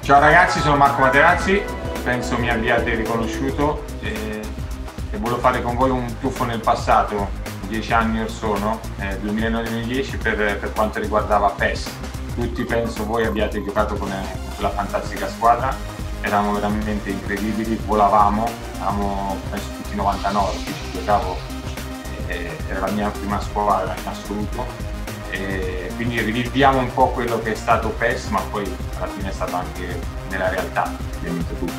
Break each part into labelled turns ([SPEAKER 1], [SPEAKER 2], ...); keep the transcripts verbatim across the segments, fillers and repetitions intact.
[SPEAKER 1] Ciao ragazzi, sono Marco Materazzi, penso mi abbiate riconosciuto e, e volevo fare con voi un tuffo nel passato, dieci anni or sono, eh, duemilanove duemiladieci per, per quanto riguardava PES. Tutti penso voi abbiate giocato con quella fantastica squadra, eravamo veramente incredibili, volavamo, eravamo penso tutti novantanove, ci giocavo, eh, era la mia prima squadra in assoluto. E quindi riviviamo un po' quello che è stato PES, ma poi alla fine è stato anche nella realtà, ovviamente tutto.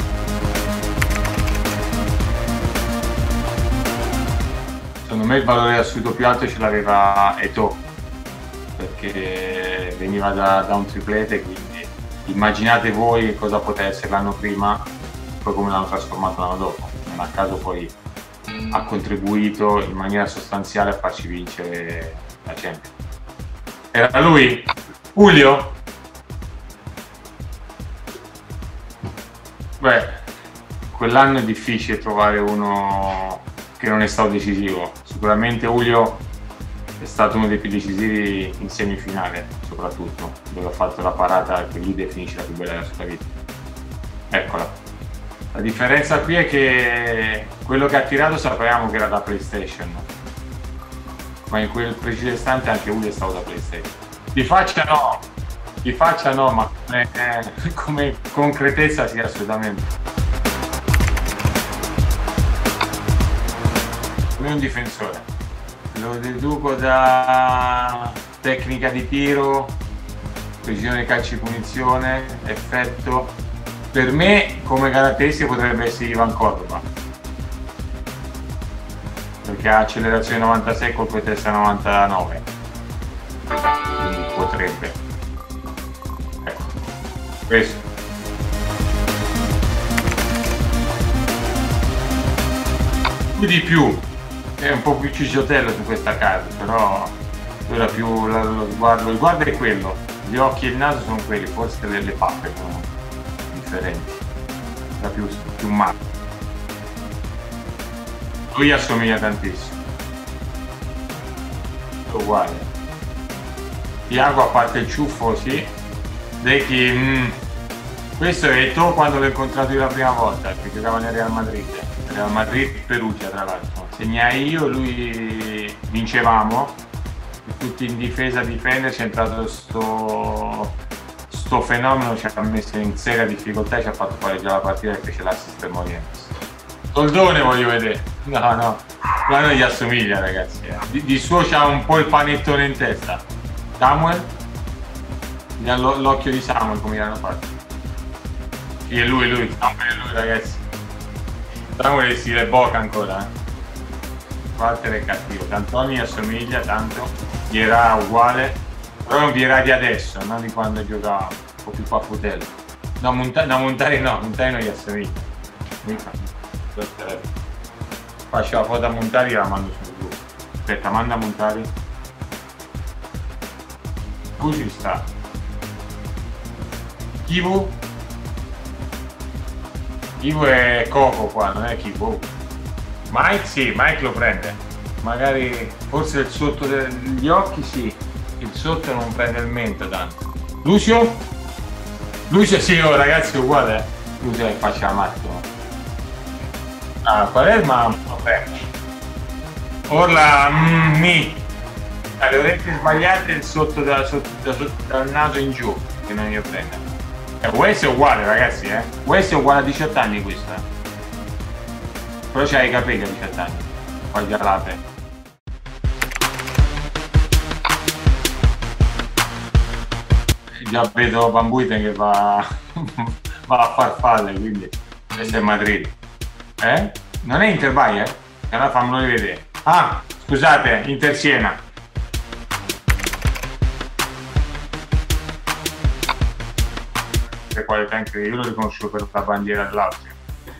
[SPEAKER 1] Secondo me il valore assoluto più alto ce l'aveva Eto'o, perché veniva da, da un triplete, quindi immaginate voi cosa poteva essere l'anno prima, poi come l'hanno trasformato l'anno dopo. Non a caso poi ha contribuito in maniera sostanziale a farci vincere la Champions. Era lui? Julio? Beh, quell'anno è difficile trovare uno che non è stato decisivo. Sicuramente Julio è stato uno dei più decisivi in semifinale, soprattutto, dove ha fatto la parata che lui definisce la più bella della sua vita. Eccola. La differenza qui è che quello che ha tirato sapevamo che era da PlayStation, ma in quel preciso istante anche Julio è stato da PlayStation. Di faccia no, di faccia no, ma come, eh, come concretezza sì, assolutamente. Lui è un difensore, lo deduco da tecnica di tiro, precisione calci punizione, effetto. Per me come caratteristica potrebbe essere Ivan Córdoba, perché ha accelerazione novantasei, colpo di testa novantanove, quindi potrebbe, ecco, questo. Più di più, è un po' più cicciottello su questa carta, però ora più lo sguardo, lo sguardo è quello, gli occhi e il naso sono quelli, forse le, le pappe sono differenti, era più, più macro. Lui assomiglia tantissimo, è uguale. Thiago, a parte il ciuffo, sì. Dechi, mm. questo è Eto'o quando l'ho incontrato io la prima volta, che giocava nel Real Madrid, Real Madrid Perugia tra l'altro. Segnai io, lui vincevamo, tutti in difesa a difendere, c'è entrato sto, sto fenomeno, ci ha messo in seria difficoltà e ci ha fatto pareggiare la partita e fece l'assist per Morientes. Soldone voglio vedere. No, no, ma non gli assomiglia, ragazzi. Eh. Di, di suo c'ha un po' il panettone in testa. Samuel? L'occhio di Samuel, come gli hanno fatto. Sì, è lui, è lui. Samuel è lui, ragazzi. Samuel è stile Boca ancora. Eh. Walter è cattivo. D'Antoni assomiglia tanto. Vierà uguale. Però è un Vierà di adesso, non di quando giocava un po' più papputello. No, Monta no Montari no, Montari non gli assomiglia. Faccio la foto a Montari e la mando sul gruppo. Aspetta, manda a Montari. Qui ci sta. Kivu? Kivu è Coco qua, non è Kivu. Mike sì, Mike lo prende. Magari forse il sotto degli occhi sì. Il sotto non prende il mento tanto. Lucio? Lucio sì, oh, ragazzi è uguale. Eh? Lucio è faccia al massimo. Ah, Quaresma vabbè. Orla mm, mi alle orecchie sbagliate il sotto, da, sotto, da, sotto dal naso in giù che non io prendo. E Wes è uguale, ragazzi, eh. Wes è uguale a diciotto anni questo. Però c'ha i capelli a diciotto anni. Poi già l'apre. Già vedo Bambuiten che va, va a farfalle, quindi questo è Madrid. Eh? Non è Inter Bayern? Eh? Allora fammelo rivedere. Ah, scusate, Inter Siena. Che qualità incredibile, io lo riconosco per la bandiera dell'Austria.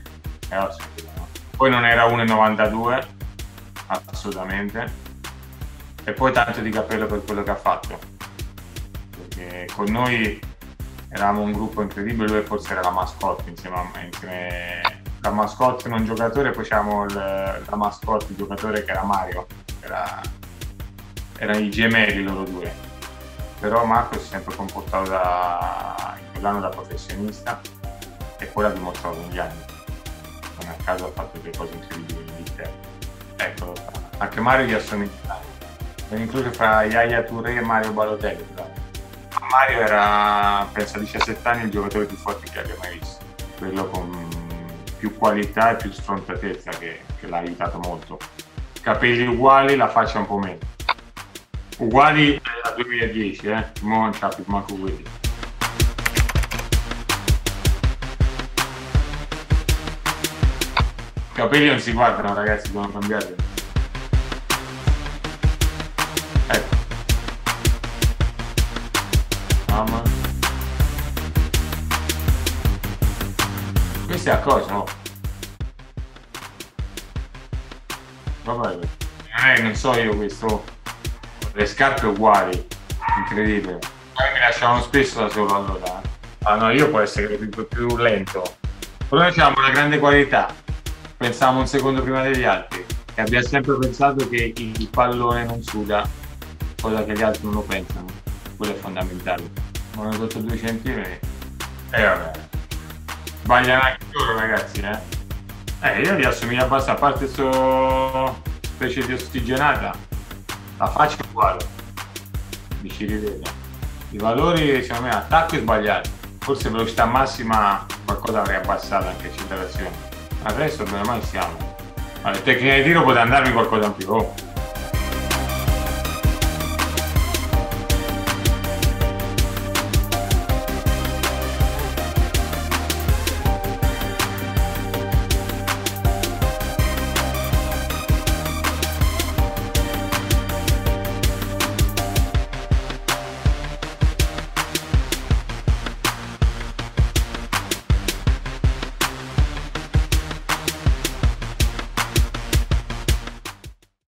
[SPEAKER 1] Poi non era uno virgola novantadue, assolutamente. E poi tanto di capello per quello che ha fatto. Perché con noi eravamo un gruppo incredibile, lui forse era la mascotte insieme a me, insieme la mascotte non giocatore, poi c'avevamo la mascotte il giocatore che era Mario, era, erano i gemelli loro due, però Marco si è sempre comportato da, in l'anno da professionista e poi l'ha dimostrato negli anni. Non a caso ha fatto delle cose incredibili in Inghilterra. Eccolo qua. Anche Mario gli assomiglia. È incluso fra Yaya Touré e Mario Balotelli. Mario era, penso a diciassette anni, il giocatore più forte che abbia mai visto. Quello con più qualità e più sfrontatezza che, che l'ha aiutato molto. Capelli uguali, la faccia un po' meno. Uguali al duemiladieci, eh? Mo non c'ha più manco quelli. I capelli non si guardano, ragazzi, devono cambiare. Ecco. Mamma. Questa è a cosa, no? Vabbè, non è, non so io questo. Le scarpe uguali, incredibile. Poi mi lasciavano spesso da solo allora. Ah no, io può essere più, più lento. Però noi abbiamo una grande qualità. Pensavamo un secondo prima degli altri. E abbiamo sempre pensato che il pallone non suda, cosa che gli altri non lo pensano. Quello è fondamentale. Ma hanno sotto due centimetri. E eh, vabbè. Sbagliano anche loro, ragazzi, eh. Eh, io li assomiglio abbastanza, a parte questa specie di ossigenata, la faccia è uguale, mi ci rivede. I valori, secondo me, attacco è sbagliato. Forse velocità massima qualcosa avrei abbassato, anche accelerazione. Adesso dove mai siamo? Ma le tecniche di tiro poteva andarmi qualcosa in più. Oh.